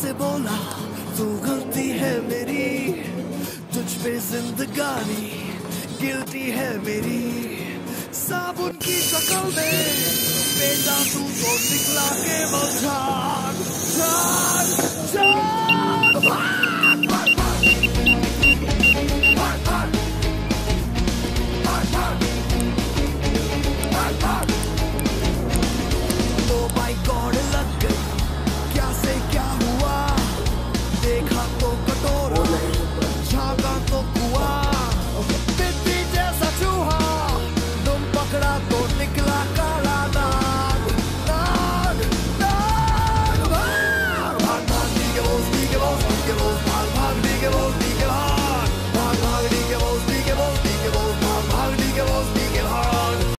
से बोला तू गलती है मेरी, तुझ पे जिंदगानी गिल्टी है मेरी। साबुन की शक्ल में बेटा तू तो निकला के वो झाग झाग झाग।